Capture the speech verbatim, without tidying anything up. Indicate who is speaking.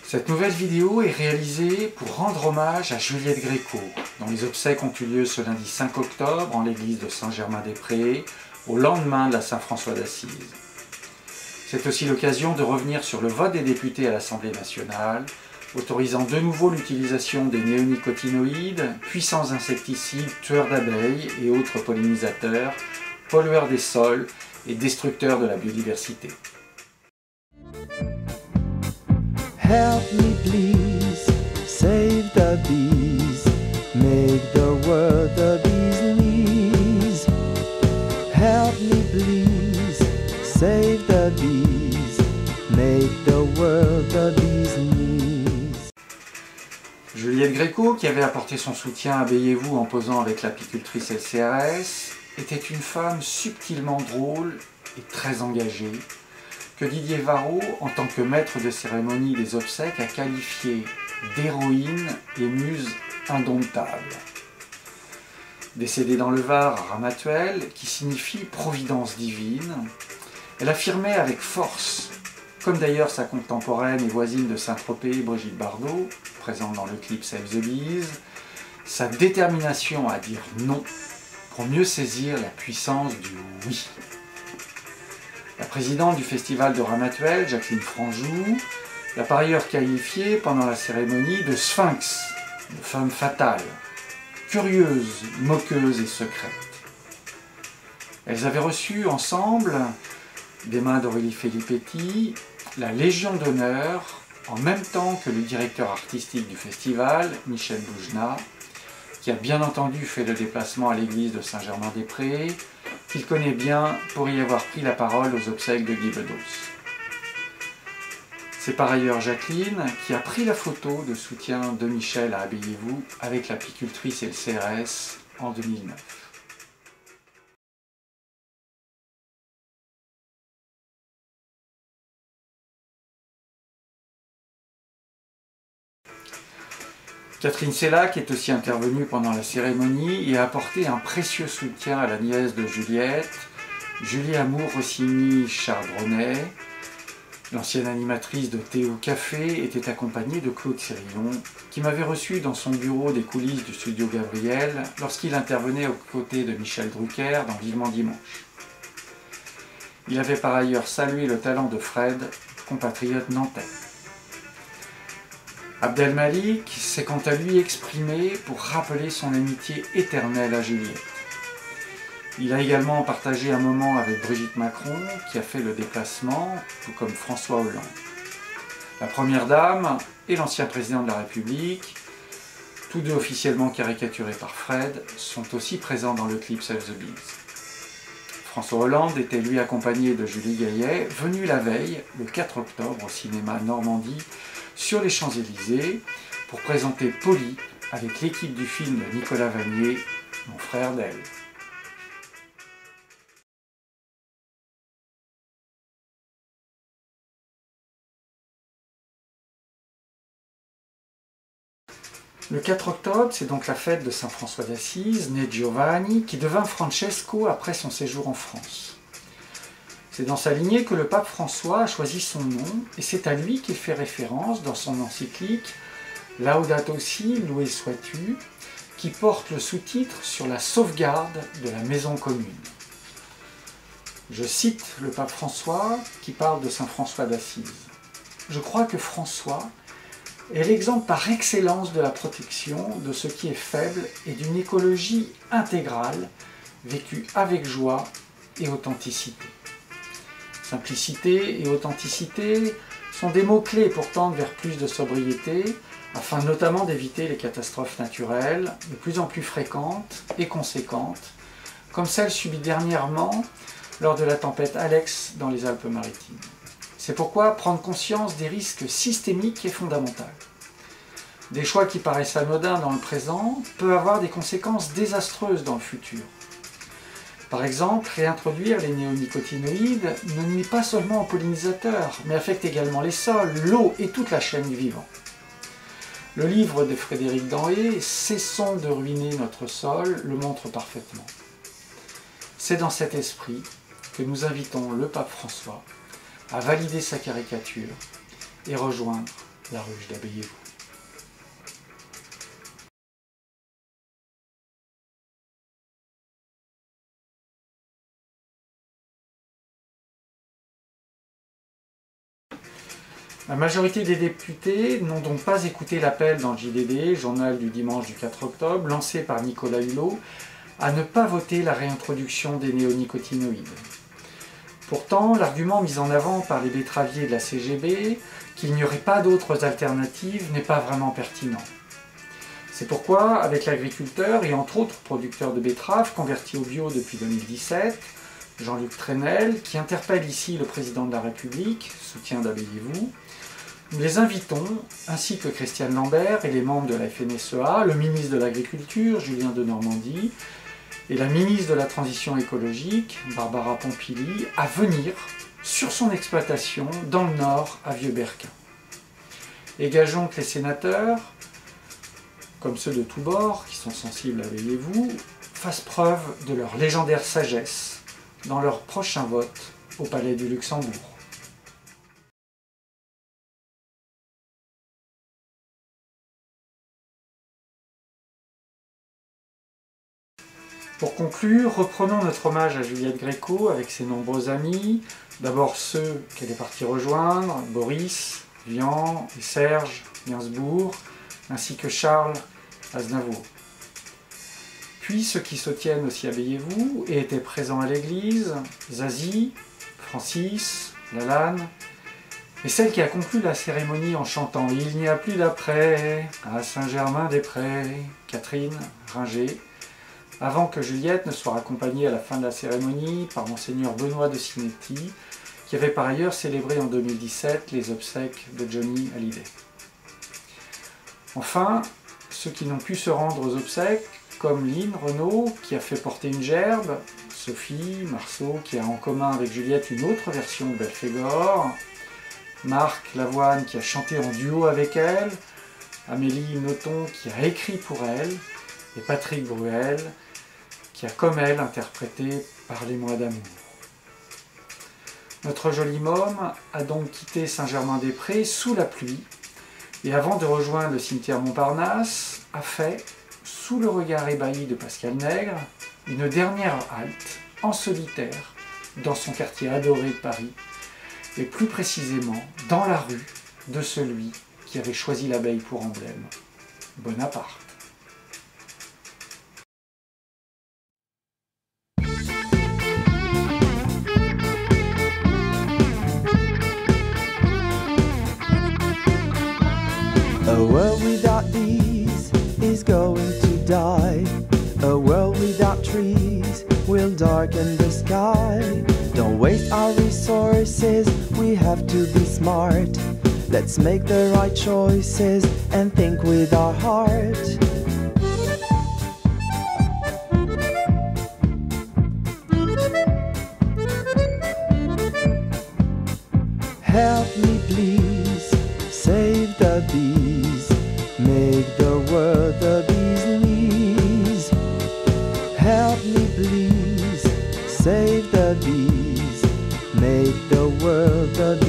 Speaker 1: Cette nouvelle vidéo est réalisée pour rendre hommage à Juliette Gréco, dont les obsèques ont eu lieu ce lundi cinq octobre en l'église de Saint-Germain-des-Prés, au lendemain de la Saint-François d'Assise. C'est aussi l'occasion de revenir sur le vote des députés à l'Assemblée nationale, autorisant de nouveau l'utilisation des néonicotinoïdes, puissants insecticides, tueurs d'abeilles et autres pollinisateurs, pollueurs des sols et destructeurs de la biodiversité.
Speaker 2: Help me please, save the bees, make the world a bee's knees. Help me please, save the bees, make the world a bee's knees.
Speaker 1: Juliette Gréco, qui avait apporté son soutien à Abeyez-vous en posant avec l'apicultrice L C R S, était une femme subtilement drôle et très engagée, que Didier Varro, en tant que maître de cérémonie des obsèques, a qualifié d'héroïne et muse indomptable. Décédée dans le Var à Ramatuelle, qui signifie providence divine, elle affirmait avec force, comme d'ailleurs sa contemporaine et voisine de Saint-Tropez, Brigitte Bardot, présente dans le clip Save the Bees, sa détermination à dire non pour mieux saisir la puissance du oui. La présidente du festival de Ramatuelle, Jacqueline Franjou, l'a par ailleurs qualifiée pendant la cérémonie de sphinx, de femme fatale, curieuse, moqueuse et secrète. Elles avaient reçu ensemble, des mains d'Aurélie Filippetti, la Légion d'honneur, en même temps que le directeur artistique du festival, Michel Boujna, qui a bien entendu fait le déplacement à l'église de Saint-Germain-des-Prés, qu'il connaît bien pour y avoir pris la parole aux obsèques de Guy Bedos. C'est par ailleurs Jacqueline qui a pris la photo de soutien de Michel à Abeyez-vous avec l'apicultrice L C R S en deux mille neuf. Catherine Sellac est aussi intervenue pendant la cérémonie et a apporté un précieux soutien à la nièce de Juliette, Julie Amour-Rossini-Chardronnet. L'ancienne animatrice de Thé au Café était accompagnée de Claude Sérillon, qui m'avait reçu dans son bureau des coulisses du studio Gabriel lorsqu'il intervenait aux côtés de Michel Drucker dans Vivement Dimanche. Il avait par ailleurs salué le talent de Fred, compatriote nantais. Abdelmalik s'est quant à lui exprimé pour rappeler son amitié éternelle à Juliette. Il a également partagé un moment avec Brigitte Macron, qui a fait le déplacement, tout comme François Hollande. La Première Dame et l'ancien président de la République, tous deux officiellement caricaturés par Fred, sont aussi présents dans le clip Save the Bees. François Hollande était lui accompagné de Julie Gaillet, venue la veille, le quatre octobre, au cinéma Normandie, sur les Champs-Élysées, pour présenter Polly avec l'équipe du film de Nicolas Vanier, Mon frère d'elle. Le quatre octobre, c'est donc la fête de Saint François d'Assise, né Giovanni, qui devint Francesco après son séjour en France. C'est dans sa lignée que le pape François a choisi son nom, et c'est à lui qu'il fait référence dans son encyclique Laudato Si, loué sois-tu, qui porte le sous-titre sur la sauvegarde de la maison commune. Je cite le pape François qui parle de Saint François d'Assise. Je crois que François est l'exemple par excellence de la protection de ce qui est faible et d'une écologie intégrale, vécue avec joie et authenticité. Simplicité et authenticité sont des mots-clés pour tendre vers plus de sobriété, afin notamment d'éviter les catastrophes naturelles, de plus en plus fréquentes et conséquentes, comme celle subie dernièrement lors de la tempête Alex dans les Alpes-Maritimes. C'est pourquoi prendre conscience des risques systémiques est fondamental. Des choix qui paraissent anodins dans le présent peuvent avoir des conséquences désastreuses dans le futur. Par exemple, réintroduire les néonicotinoïdes ne nuit pas seulement aux pollinisateurs, mais affecte également les sols, l'eau et toute la chaîne du vivant. Le livre de Frédéric Danhé, « Cessons de ruiner notre sol », le montre parfaitement. C'est dans cet esprit que nous invitons le pape François à valider sa caricature et rejoindre la ruche d'Abeyez-vous. La majorité des députés n'ont donc pas écouté l'appel dans le J D D, journal du dimanche du quatre octobre, lancé par Nicolas Hulot, à ne pas voter la réintroduction des néonicotinoïdes. Pourtant, l'argument mis en avant par les betteraviers de la C G B, qu'il n'y aurait pas d'autres alternatives, n'est pas vraiment pertinent. C'est pourquoi, avec l'agriculteur et entre autres producteur de betteraves converti au bio depuis deux mille dix-sept, Jean-Luc Trenel, qui interpelle ici le président de la République, soutien d'Abeyez-vous, nous les invitons, ainsi que Christiane Lambert et les membres de la F N S E A, le ministre de l'Agriculture, Julien Denormandie, et la ministre de la Transition écologique, Barbara Pompili, à venir sur son exploitation dans le Nord, à Vieux-Berquin. Et gageons que les sénateurs, comme ceux de tous bords, qui sont sensibles à Abeyez-vous, fassent preuve de leur légendaire sagesse dans leur prochain vote au Palais du Luxembourg. Pour conclure, reprenons notre hommage à Juliette Gréco avec ses nombreux amis, d'abord ceux qu'elle est partie rejoindre, Boris, Vian et Serge Gainsbourg, ainsi que Charles Aznavour. Puis ceux qui se tiennent aussi à Abeyez-vous et étaient présents à l'église, Zazie, Francis, Lalanne, et celle qui a conclu la cérémonie en chantant « Il n'y a plus d'après » à Saint-Germain-des-Prés, Catherine Ringer, avant que Juliette ne soit accompagnée à la fin de la cérémonie par Monseigneur Benoît de Sinetti, qui avait par ailleurs célébré en deux mille dix-sept les obsèques de Johnny Hallyday. Enfin, ceux qui n'ont pu se rendre aux obsèques, comme Lynn Renaud, qui a fait porter une gerbe, Sophie Marceau, qui a en commun avec Juliette une autre version de Belphégor, Marc Lavoine, qui a chanté en duo avec elle, Amélie Nothomb, qui a écrit pour elle, et Patrick Bruel, qui a comme elle interprété « Parlez-moi d'amour ». Notre joli môme a donc quitté Saint-Germain-des-Prés sous la pluie, et avant de rejoindre le cimetière Montparnasse, a fait, sous le regard ébahi de Pascal Nègre, une dernière halte, en solitaire, dans son quartier adoré de Paris, et plus précisément dans la rue de celui qui avait choisi l'abeille pour emblème, Bonaparte.
Speaker 2: A world without these is going to die. A world without trees will darken the sky. Don't waste our resources, we have to be smart. Let's make the right choices and think with our heart. Help me please, save the bees, make the world the bee's knees. Help me please, save the bees, make the world the